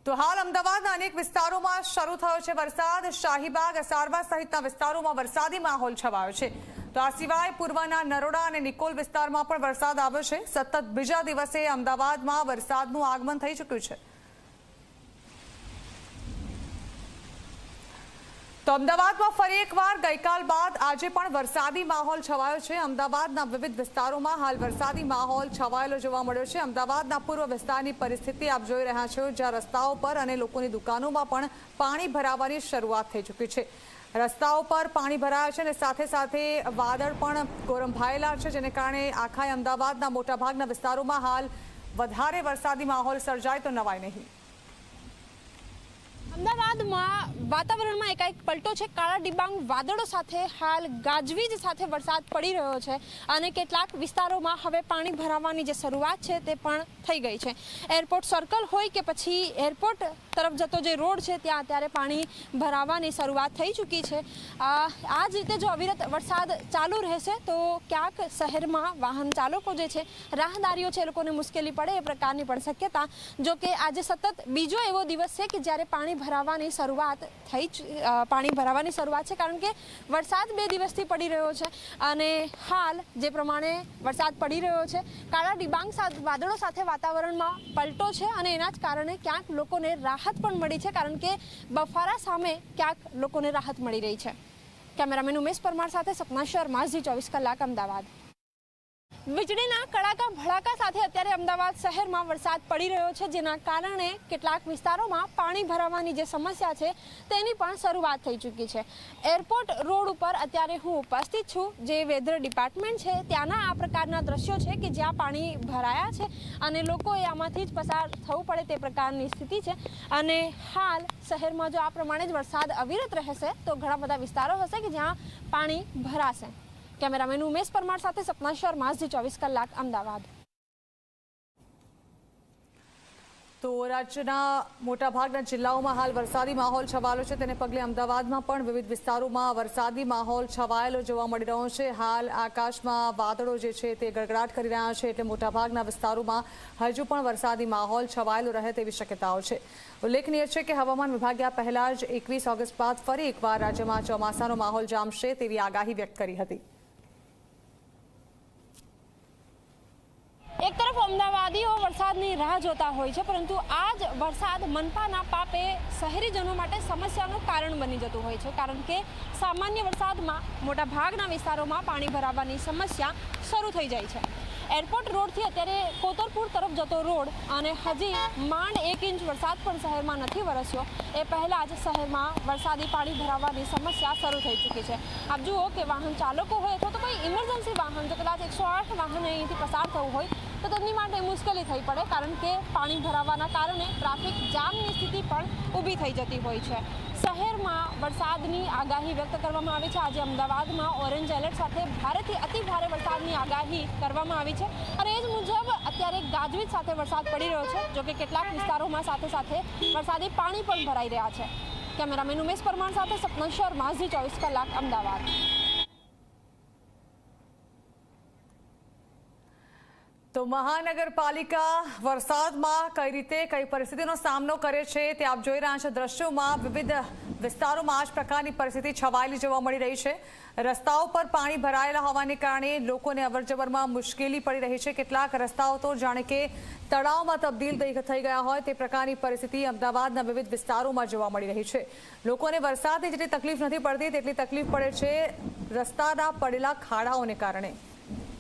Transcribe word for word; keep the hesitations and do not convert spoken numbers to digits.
તો હાલ અમદાવાદના અનેક વિસ્તારોમાં શરૂ થયો છે વરસાદ। શાહીબાગ, અસારવા સહિતના વિસ્તારોમાં વરસાદી માહોલ છવાયો છે। તો આ સિવાય પૂર્વના નરોડા અને નિકોલ વિસ્તારમાં પણ વરસાદ આવ્યો છે। સતત બીજા દિવસે અમદાવાદમાં વરસાદનું આગમન થઈ ચૂક્યું છે। તો અમદાવાદમાં ફરી એકવાર ગઈકાલ બાદ આજે પણ વરસાદી માહોલ છવાયો છે। અમદાવાદના વિવિધ વિસ્તારોમાં હાલ વરસાદી માહોલ છવાયેલો જોવા મળ્યો છે। અમદાવાદના પૂર્વ વિસ્તારની પરિસ્થિતિ આપ જોઈ રહ્યા છો, જ્યાં રસ્તાઓ પર અને લોકોની દુકાનોમાં પણ પાણી ભરાવાની શરૂઆત થઈ ચૂકી છે। રસ્તાઓ પર પાણી ભરાયા છે અને સાથે સાથે વાદળ પણ ગોરંભાયેલા છે, જેને કારણે આખા અમદાવાદના મોટાભાગના વિસ્તારોમાં હાલ વધારે વરસાદી માહોલ સર્જાય તો નવાય નહીં। અમદાવાદમાં વાતાવરણમાં એકાએક પલટો છે। કાળા ડિબાંગ વાદળો સાથે હાલ ગાજવીજ સાથે વરસાદ પડી રહ્યો છે અને કેટલાક વિસ્તારોમાં હવે પાણી ભરાવાની જે શરૂઆત છે તે પણ થઈ ગઈ છે। એરપોર્ટ સર્કલ હોય કે પછી એરપોર્ટ તરફ જતો જે રોડ છે ત્યાં અત્યારે પાણી ભરાવાની શરૂઆત થઈ ચૂકી છે। આ જ રીતે જો અવિરત વરસાદ ચાલુ રહેશે તો ક્યાંક શહેરમાં વાહન ચાલકો જે છે, રાહદારીઓ છે, એ લોકોને મુશ્કેલી પડે એ પ્રકારની પણ શક્યતા। જો કે આજે સતત બીજો એવો દિવસ છે કે જ્યારે પાણી ભરાવાની શરૂઆત થઈ પાણી ભરાવાની શરૂઆત છે, કારણ કે વરસાદ બે દિવસથી પડી રહ્યો છે અને હાલ જે પ્રમાણે વરસાદ પડી રહ્યો છે, કાળા ડિબાંગ વાદળો સાથે વાતાવરણમાં પલટો છે અને એના જ કારણે ક્યાંક લોકોને રાહત પણ મળી છે, કારણ કે બફારા સામે ક્યાંક લોકોને રાહત મળી રહી છે। કેમેરામેન ઉમેશ પરમાર સાથે સપના શર્મા, ઝી ચોવીસ કલાક, અમદાવાદ। વીજળીના કડાકા ભડાકા સાથે અત્યારે અમદાવાદ શહેરમાં વરસાદ પડી રહ્યો છે, જેના કારણે કેટલાક વિસ્તારોમાં પાણી ભરાવાની જે સમસ્યા છે તેની પણ શરૂઆત થઈ ચૂકી છે। એરપોર્ટ રોડ ઉપર અત્યારે હું ઉપસ્થિત છું, જે વેધર ડિપાર્ટમેન્ટ છે ત્યાંના આ પ્રકારના દ્રશ્યો છે કે જ્યાં પાણી ભરાયા છે અને લોકોએ આમાંથી જ પસાર થવું પડે તે પ્રકારની સ્થિતિ છે। અને હાલ શહેરમાં જો આ પ્રમાણે જ વરસાદ અવિરત રહેશે તો ઘણા બધા વિસ્તારો હશે કે જ્યાં પાણી ભરાશે। કેમેરામેન ઉમેશ પરમાર સાથે સપના શર્મા, ઝી ચોવીસ કલાક, અમદાવાદ। તો રાજ્યના મોટાભાગના જિલ્લાઓમાં હાલ વરસાદી માહોલ છવાયેલો છે, તેને પગલે અમદાવાદમાં પણ વિવિધ વિસ્તારોમાં વરસાદી માહોલ છવાયેલો જોવા મળી રહ્યો છે। હાલ આકાશમાં વાદળો જે છે તે ગડગડાટ કરી રહ્યા છે, એટલે મોટાભાગના વિસ્તારોમાં હજુ પણ વરસાદી માહોલ છવાયેલો રહે તેવી શક્યતાઓ છે। ઉલ્લેખનીય છે કે હવામાન વિભાગે આ પહેલા જ એકવીસ ઓગસ્ટ બાદ ફરી એકવાર રાજ્યમાં ચોમાસાનો માહોલ જામશે તેવી આગાહી વ્યક્ત કરી હતી। એક તરફ અમદાવાદીઓ વરસાદની રાહ જોતા હોય છે, પરંતુ આ જ વરસાદ મનપાના પાપે શહેરીજનો માટે સમસ્યાનું કારણ બની જતું હોય છે, કારણ કે સામાન્ય વરસાદમાં મોટાભાગના વિસ્તારોમાં પાણી ભરાવાની સમસ્યા શરૂ થઈ જાય છે। એરપોર્ટ રોડથી અત્યારે કોતરપુર તરફ જતો રોડ અને હજી માંડ એક ઇંચ વરસાદ પણ શહેરમાં નથી વરસ્યો એ પહેલાં જ શહેરમાં વરસાદી પાણી ભરાવાની સમસ્યા શરૂ થઈ ચૂકી છે। આપ જુઓ કે વાહન ચાલકો હોય અથવા તો કોઈ ઇમરજન્સી વાહન, જો કદાચ એકસો આઠ વાહન અહીંથી પસાર થવું હોય તો તેમની માટે મુશ્કેલી થઈ પડે, કારણ કે પાણી ભરાવાના કારણે ટ્રાફિક જામની સ્થિતિ પણ ઊભી થઈ જતી હોય છે। શહેરમાં વરસાદની આગાહી વ્યક્ત કરવામાં આવી છે। આજે અમદાવાદમાં ઓરેન્જ એલર્ટ સાથે ભારેથી અતિ ભારે વરસાદની આગાહી કરવામાં આવી છે અને એ જ મુજબ અત્યારે ગાજવીજ સાથે વરસાદ પડી રહ્યો છે। જો કે કેટલાક વિસ્તારોમાં સાથે સાથે વરસાદી પાણી પણ ભરાઈ રહ્યા છે। કેમેરામેન ઉમેશ પરમાર સાથે સપના શર્મા, ઝી ચોવીસ કલાક, અમદાવાદ। તો મહાનગરપાલિકા વરસાદમાં કઈ રીતે કઈ પરિસ્થિતિનો સામનો કરે છે તે આપ જોઈ રહ્યા છો દ્રશ્યોમાં। વિવિધ વિસ્તારોમાં આ જ પ્રકારની પરિસ્થિતિ છવાયેલી જોવા મળી રહી છે। રસ્તાઓ પર પાણી ભરાયેલા હોવાને કારણે લોકોને અવરજવરમાં મુશ્કેલી પડી રહી છે। કેટલાક રસ્તાઓ તો જાણે કે તળાવમાં તબદીલ થઈ ગયા હોય તે પ્રકારની પરિસ્થિતિ અમદાવાદના વિવિધ વિસ્તારોમાં જોવા મળી રહી છે। લોકોને વરસાદની જેટલી તકલીફ નથી પડતી તેટલી તકલીફ પડે છે રસ્તાના પડેલા ખાડાઓને કારણે।